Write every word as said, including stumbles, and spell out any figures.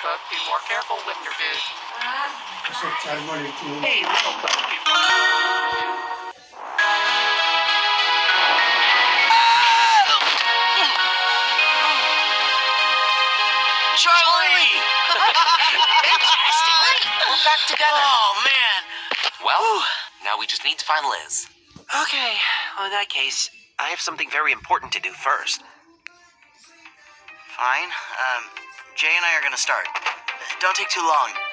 Book. Be more careful with your food. Hey, Hey, little Book. Charlie! Fantastic! We're back together. Oh, man. Well, now we just need to find Liz. Okay, well, in that case, I have something very important to do first. Fine. Um, Jay and I are gonna start. Don't take too long.